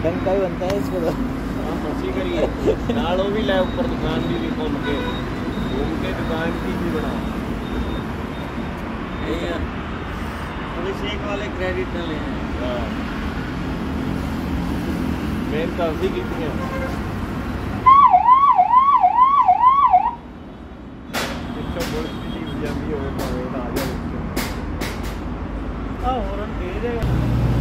डंका ही बनता है इसको तो। हाँ मसी करिए नालों भी लाए ऊपर दुकान भी घूम के दुकान की भी बना पुलिस एक वाले क्रेडिट न लें। मेन तो अभी कितनी है हॉर्न दे देगा।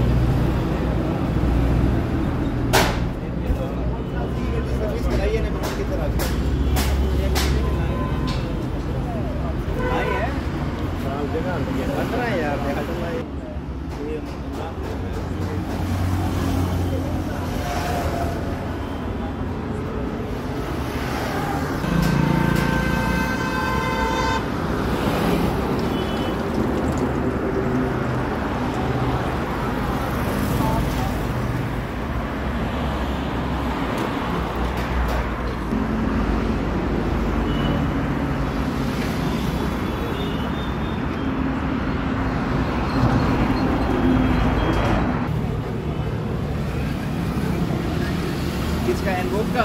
किसका एनवोक का?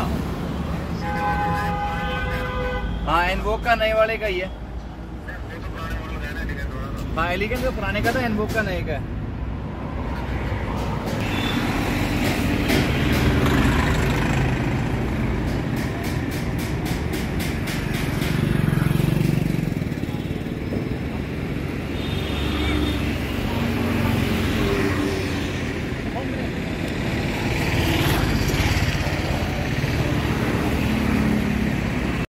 हाँ एनवोक का नए वाले का ही है। हाँ एलिगेंस का पुराने का था, एनवोक का नए का है।